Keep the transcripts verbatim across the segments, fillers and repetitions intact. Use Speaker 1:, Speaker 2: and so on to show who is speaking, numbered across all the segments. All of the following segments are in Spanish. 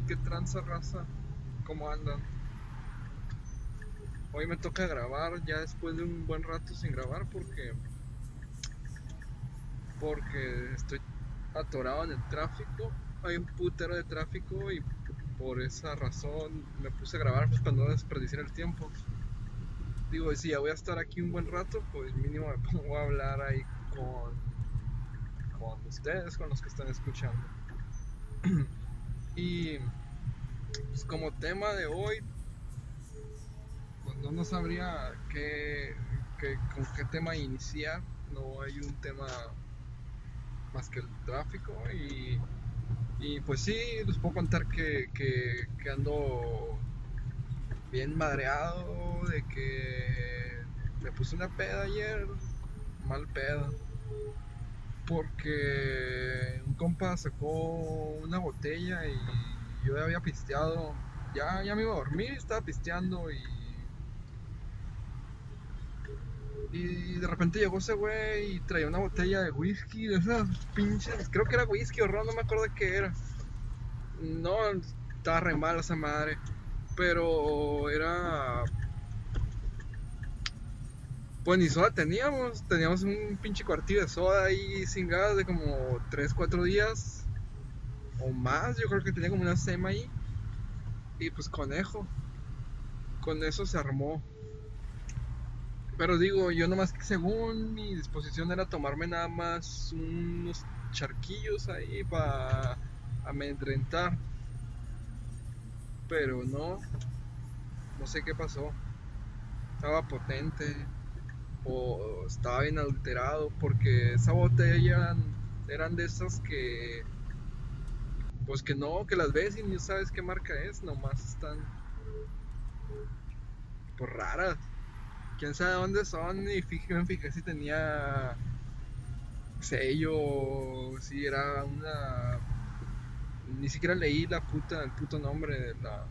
Speaker 1: qué tranza, raza, cómo andan. Hoy me toca grabar ya después de un buen rato sin grabar porque porque estoy atorado en el tráfico. Hay un putero de tráfico y por esa razón me puse a grabar pues para no desperdiciar el tiempo. Digo, si ya voy a estar aquí un buen rato, pues mínimo me pongo a hablar ahí con con ustedes, con los que están escuchando. Y pues como tema de hoy, pues no, no sabría qué, qué, con qué tema iniciar. No hay un tema más que el tráfico. Y, y pues sí, les puedo contar que, que, que ando bien madreado, de que me puse una peda ayer, mal peda, porque un compa sacó una botella y yo ya había pisteado. Ya, ya me iba a dormir, estaba pisteando y Y de repente llegó ese güey y traía una botella de whisky, de esas pinches, creo que era whisky o ron, no me acuerdo de qué era. No, estaba re mal esa madre. Pero era. Pues ni soda teníamos, teníamos un pinche cuartillo de soda ahí sin gas de como tres cuatro días o más. Yo creo que tenía como una sema ahí. Y pues conejo, con eso se armó. Pero digo, yo nomás que según mi disposición era tomarme nada más unos charquillos ahí para amedrentar. Pero no, no sé qué pasó. Estaba potente o estaba bien adulterado porque esa botella eran, eran de esas que, pues que no, que las ves y no sabes qué marca es, nomás están pues raras. Quién sabe dónde son y fíjate, me fijé si tenía sello, si era una. Ni siquiera leí la puta, el puto nombre de la,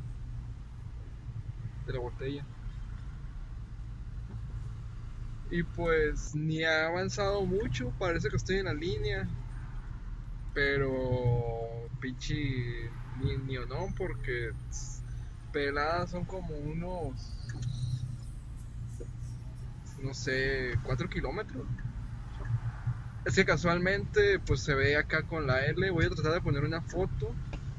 Speaker 1: de la botella. Y pues ni ha avanzado mucho, parece que estoy en la línea. Pero pinche ni, ni o no, porque peladas son como unos, no sé, cuatro kilómetros. Es que casualmente pues se ve acá con la L. Voy a tratar de poner una foto.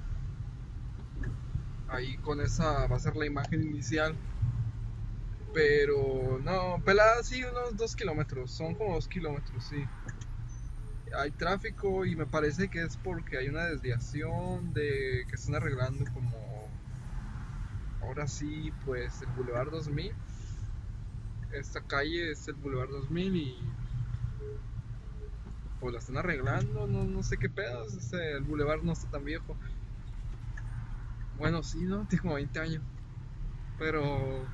Speaker 1: Ahí con esa va a ser la imagen inicial. Pero no, pelada sí, unos dos kilómetros. Son como dos kilómetros, sí. Hay tráfico y me parece que es porque hay una desviación de que están arreglando como ahora sí, pues el Boulevard dos mil. Esta calle es el Boulevard dos mil y pues la están arreglando, no, no sé qué pedo. Ese, el Boulevard no está tan viejo. Bueno, sí, ¿no? Tiene como veinte años. Pero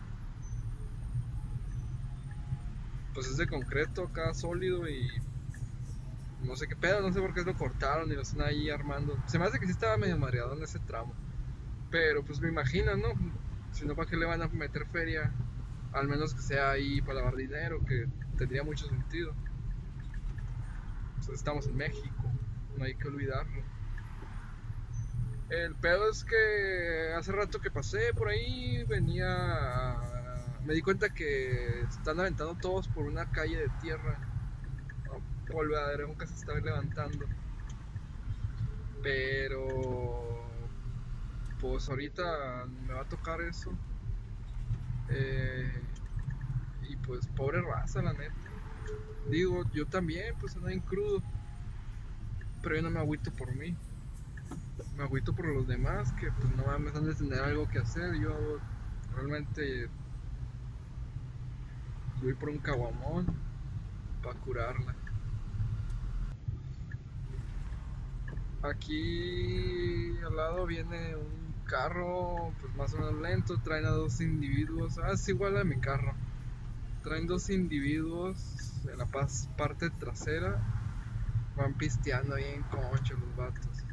Speaker 1: pues es de concreto acá sólido y no sé qué pedo, no sé por qué lo cortaron y lo están ahí armando. Se me hace que sí estaba medio mareado en ese tramo. Pero pues me imagino, ¿no? Si no, ¿para qué le van a meter feria? Al menos que sea ahí para lavar dinero, que tendría mucho sentido. Pues estamos en México, no hay que olvidarlo. El pedo es que hace rato que pasé por ahí, venía. Me di cuenta que están aventando todos por una calle de tierra. Polvadero que se está levantando. Pero. Pues ahorita me va a tocar eso. Eh, y pues pobre raza, la neta. Digo, yo también, pues ando en crudo. Pero yo no me agüito por mí. Me agüito por los demás que pues no mames, han de tener algo que hacer. Yo realmente voy por un caguamón para curarla. Aquí al lado viene un carro pues más o menos lento, traen a dos individuos. Ah, es igual a mi carro. Traen dos individuos en la parte trasera. Van pisteando ahí en concho los vatos.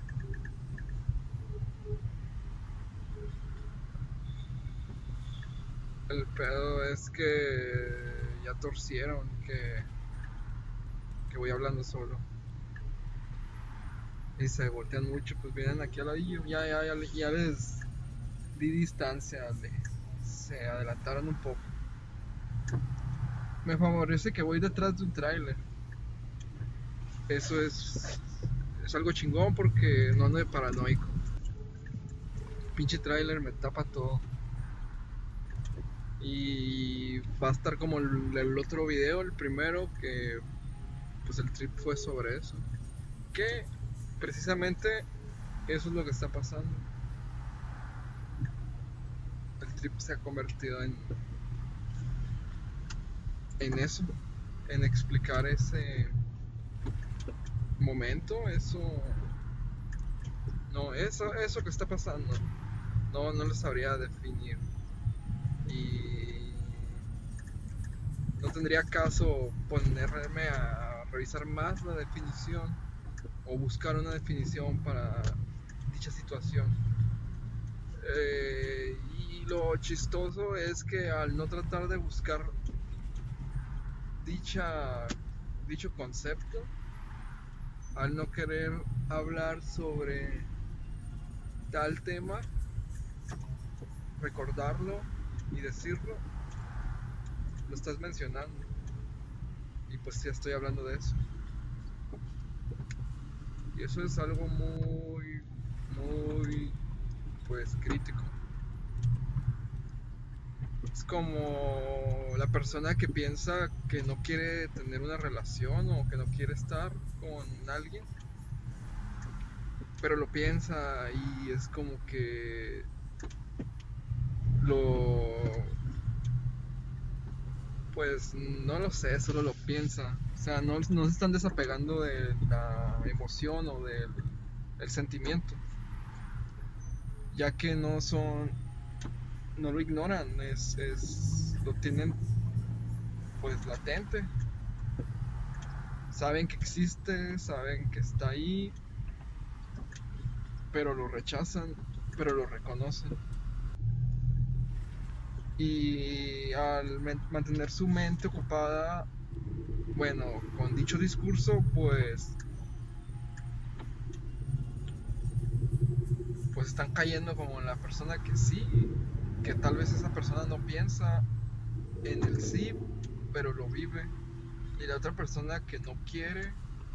Speaker 1: El pedo es que ya torcieron que, que voy hablando solo. y se voltean mucho, pues vienen aquí al ladillo. Ya, ya, ya, ya les di distancia, le, se adelantaron un poco. Me favorece que voy detrás de un tráiler. Eso es, es algo chingón porque no ando de paranoico. Pinche tráiler me tapa todo. Y va a estar como el, el otro video, el primero, que pues el trip fue sobre eso. Que precisamente eso es lo que está pasando. El trip se ha convertido en, en eso, en explicar ese momento, eso, no, eso, eso que está pasando, no, no lo sabría definir y no tendría caso ponerme a revisar más la definición o buscar una definición para dicha situación. Eh, y lo chistoso es que al no tratar de buscar dicha, dicho concepto, al no querer hablar sobre tal tema, recordarlo y decirlo, lo estás mencionando. Y pues ya estoy hablando de eso. Y eso es algo muy, muy, pues crítico. Es como la persona que piensa que no quiere tener una relación o que no quiere estar con alguien, pero lo piensa y es como que lo, pues no lo sé, solo lo piensa. O sea, no, no se están desapegando de la emoción o del el sentimiento, ya que no son, no lo ignoran, es, es, lo tienen pues latente. Saben que existe, saben que está ahí, pero lo rechazan, pero lo reconocen. Y al mantener su mente ocupada, bueno, con dicho discurso, pues pues están cayendo como en la persona que sí, que tal vez esa persona no piensa en el sí, pero lo vive, y la otra persona que no quiere,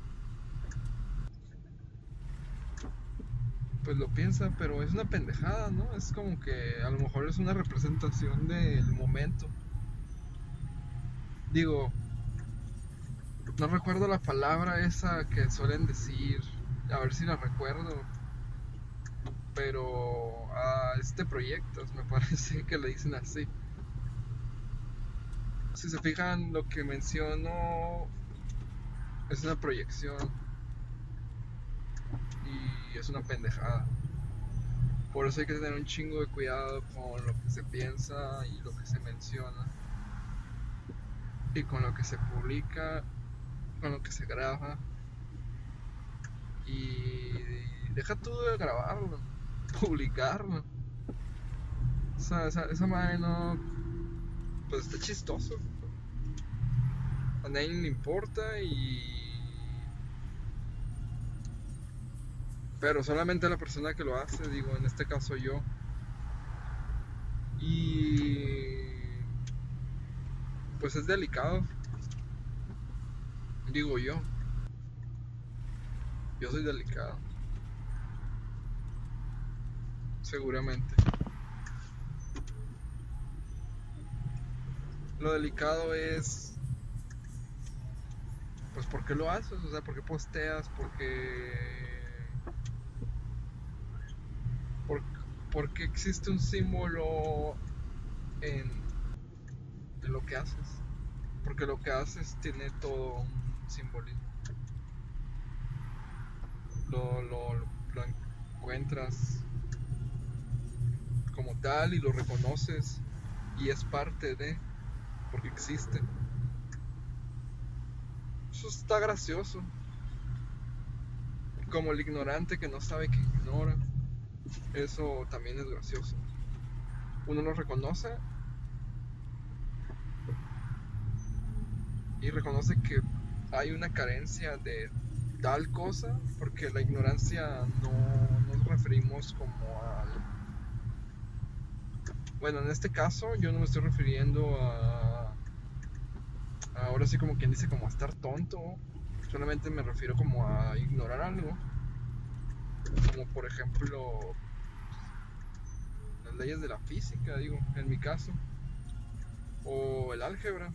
Speaker 1: pues lo piensa, pero es una pendejada, ¿no? Es como que a lo mejor es una representación del momento. Digo, no recuerdo la palabra esa que suelen decir, a ver si la recuerdo, pero a este proyecto me parece que le dicen así. Si se fijan, lo que menciono es una proyección y es una pendejada. Por eso hay que tener un chingo de cuidado con lo que se piensa y lo que se menciona, y con lo que se publica, con lo que se graba. Y deja tú de grabarlo, publicarlo. O sea, esa, esa madre no, pues está chistoso. A nadie le importa y... pero solamente a la persona que lo hace, digo, en este caso yo. Y... pues es delicado, digo yo. Yo soy delicado. Seguramente. Lo delicado es... pues ¿por qué lo haces? O sea, ¿por qué posteas? ¿Por qué... por, por qué existe un símbolo en, en lo que haces? Porque lo que haces tiene todo un simbolismo. Lo, lo, lo encuentras como tal y lo reconoces y es parte de, porque existe. Eso está gracioso. Como el ignorante que no sabe que ignora. Eso también es gracioso. Uno lo reconoce y reconoce que hay una carencia de tal cosa, porque la ignorancia no nos referimos como al... Bueno, en este caso yo no me estoy refiriendo a... Ahora sí como quien dice como a estar tonto, solamente me refiero como a ignorar algo, como por ejemplo las leyes de la física, digo, en mi caso, o el álgebra.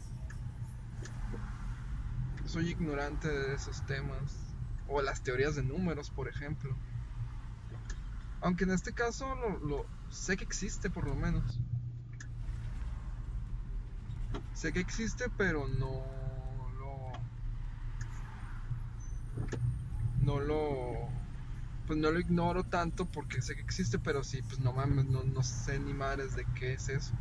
Speaker 1: Soy ignorante de esos temas, o las teorías de números, por ejemplo. Aunque en este caso lo, lo sé que existe, por lo menos. Sé que existe, pero no lo no lo pues no lo ignoro tanto porque sé que existe, pero sí, pues no mames, no, no sé ni madres de qué es eso.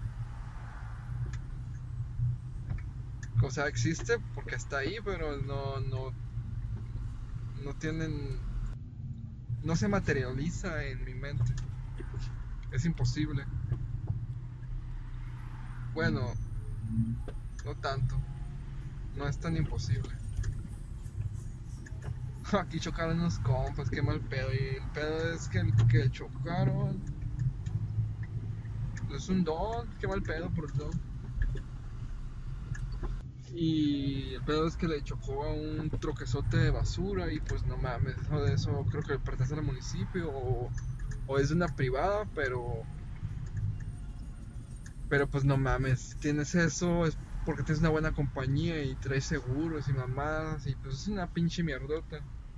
Speaker 1: O sea, existe porque está ahí, pero no no no tienen no se materializa en mi mente. Es imposible. Bueno, no tanto. No es tan imposible. Aquí chocaron unos compas, qué mal pedo. Y el pedo es que el que chocaron es un don, qué mal pedo por el don. Y el pedo es que le chocó a un troquezote de basura y pues no mames, eso de eso creo que pertenece al municipio o, o es de una privada, pero pero pues no mames, si tienes eso es porque tienes una buena compañía y traes seguros y mamadas y pues es una pinche mierdota.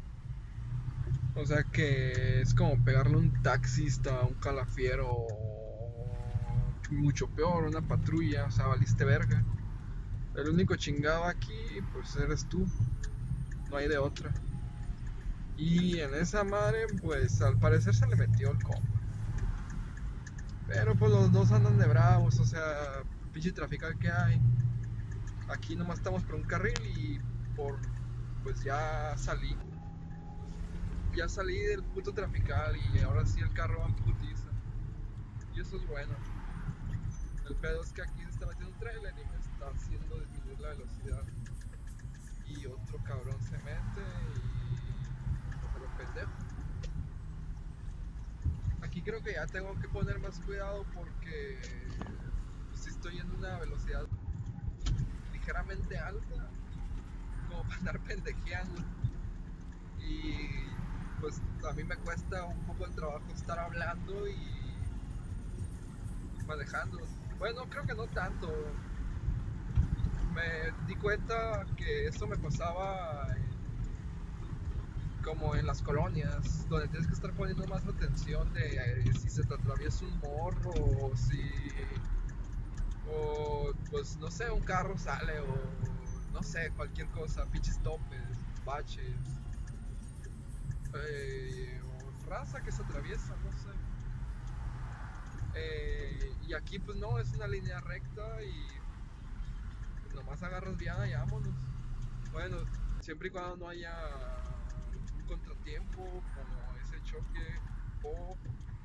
Speaker 1: O sea que es como pegarle un taxista a un calafiero o mucho peor, una patrulla, o sea, valiste verga. El único chingado aquí pues eres tú, no hay de otra. Y en esa madre, pues al parecer se le metió el compa. Pero pues los dos andan de bravos, o sea, pinche trafical que hay. Aquí nomás estamos por un carril y por. Pues ya salí. Ya salí del puto trafical y ahora sí el carro va en putiza. Y eso es bueno. El pedo es que aquí se está metiendo un trailer y me está haciendo disminuir la velocidad. Y otro cabrón se mete y. Pues a lo pendejo. Aquí creo que ya tengo que poner más cuidado porque pues, si estoy en una velocidad ligeramente alta, como para andar pendejeando. Y pues a mí me cuesta un poco el trabajo estar hablando y manejando. Bueno, creo que no tanto. Me di cuenta que esto me pasaba en, como en las colonias, donde tienes que estar poniendo más atención de eh, si se te atraviesa un morro o si o pues no sé, un carro sale o no sé, cualquier cosa, pinches topes, baches, eh, o raza que se atraviesa, no sé. Eh, y aquí pues no, es una línea recta y pues, nomás agarras viada y vámonos. Bueno, siempre y cuando no haya un contratiempo como ese choque o,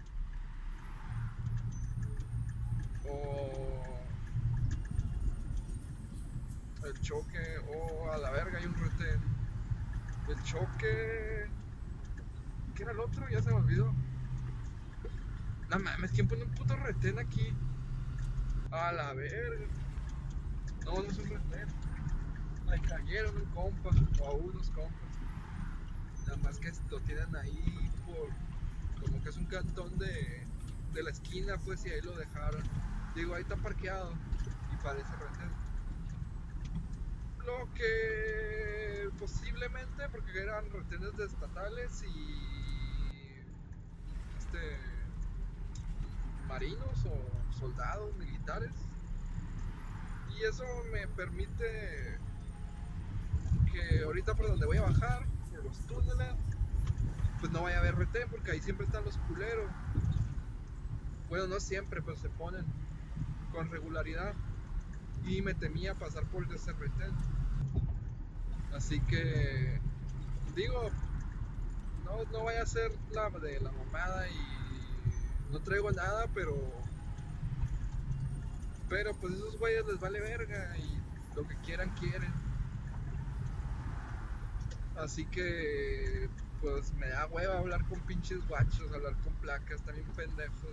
Speaker 1: o el choque o a la verga hay un retén. El choque. ¿Qué era el otro? Ya se me olvidó. No mames, ¿quién pone un puto retén aquí? A la verga. No, no es un retén. Me cayeron un compa o a unos compas. Nada más que lo tienen ahí por. Como que es un cantón de, de la esquina, pues, y ahí lo dejaron. Digo, ahí está parqueado y parece retén. Lo que posiblemente, porque eran retenes de estatales y este marinos o soldados militares, y eso me permite que ahorita por donde voy a bajar, por los túneles, pues no vaya a haber retén porque ahí siempre están los culeros. Bueno, no siempre, pero se ponen con regularidad y me temía pasar por ese retén. Así que digo, no, no vaya a ser la de la mamada y no traigo nada, pero pero pues esos güeyes les vale verga y lo que quieran quieren. Así que pues me da hueva hablar con pinches guachos, hablar con placas, también pendejos.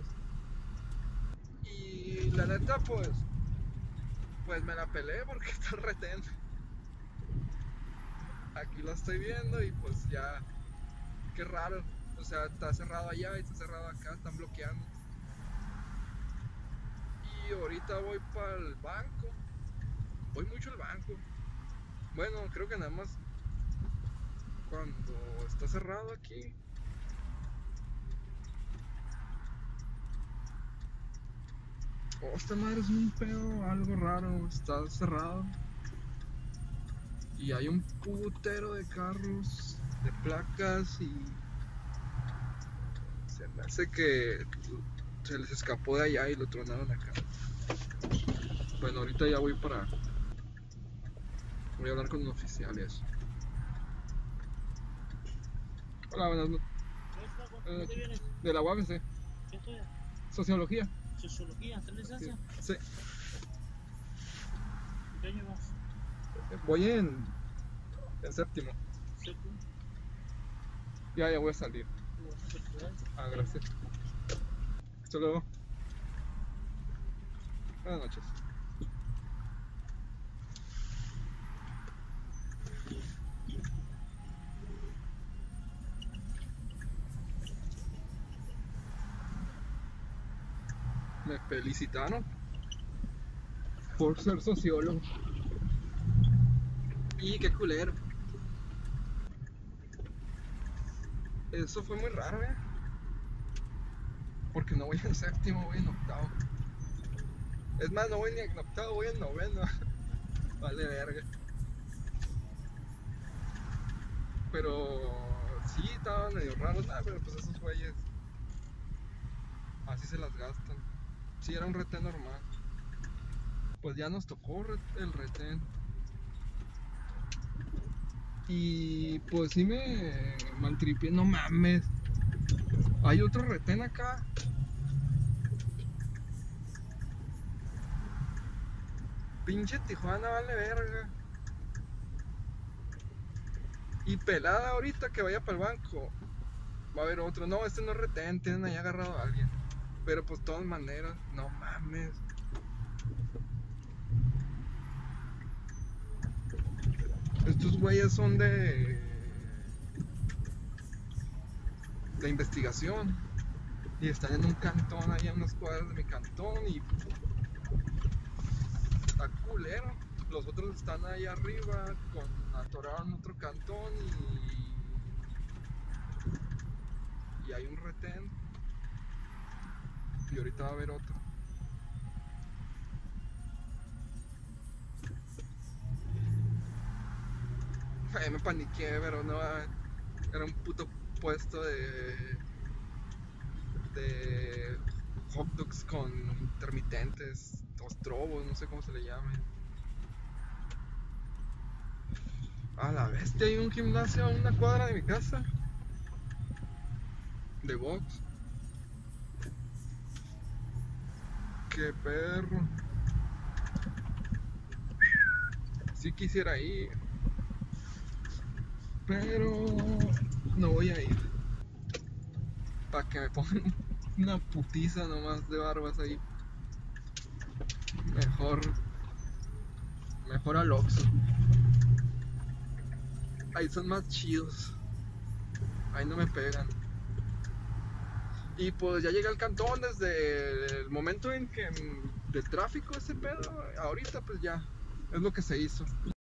Speaker 1: Y la neta pues pues me la pelé porque está el retén. Aquí lo estoy viendo y pues ya, qué raro. O sea, está cerrado allá y está cerrado acá, están bloqueando. Y ahorita voy para el banco. Voy mucho al banco. Bueno, creo que nada más cuando está cerrado aquí. Oh, esta madre es un pedo, algo raro. Está cerrado. Y hay un putero de carros, de placas y se me hace que se les escapó de allá y lo tronaron acá. Bueno, ahorita ya voy para... Voy a hablar con un oficial y eso. Hola, buenas noches.
Speaker 2: ¿De dónde vienes?
Speaker 1: De la U A B C.
Speaker 2: ¿Qué estudias?
Speaker 1: Sociología.
Speaker 2: ¿Sociología? ¿Tienes licencia?
Speaker 1: Sí.
Speaker 2: ¿Qué año vas?
Speaker 1: Voy en, en séptimo.
Speaker 2: ¿Séptimo?
Speaker 1: Ya, ya voy a salir.
Speaker 2: ¿Tú vas a hacer tu edad?
Speaker 1: Ah, gracias. Hasta luego. Buenas noches. Me felicitaron por ser sociólogo. Y qué culero. Eso fue muy raro, eh. Porque no voy en séptimo, voy en octavo. Es más, no voy ni en octavo, voy en noveno. Vale verga. Pero sí, estaban medio raros, nada, pero pues esos güeyes así se las gastan. Sí, era un retén normal. Pues ya nos tocó el retén. Y pues sí me maltripié, no mames. Hay otro retén acá. Pinche Tijuana vale verga. Y pelada ahorita que vaya para el banco. Va a haber otro. No, este no es retén, tienen ahí agarrado a alguien. Pero pues de todas maneras, no mames. Estos güeyes son de de investigación y están en un cantón, ahí en unas cuadras de mi cantón y está culero. Los otros están ahí arriba, con atoraron otro cantón y y hay un retén y ahorita va a haber otro. Ay, me paniqué, pero no, era un puto puesto de de hot dogs con intermitentes, tostrobos, no sé cómo se le llame. A la bestia, hay un gimnasio a una cuadra de mi casa de box. Qué perro. Sí quisiera ir, pero no voy a ir. Para que me pongan una putiza nomás de barbas ahí. Mejor, mejor al Oxxo. Ahí son más chidos. Ahí no me pegan. Y pues ya llegué al cantón desde el momento en que del tráfico ese pedo. Ahorita pues ya es lo que se hizo.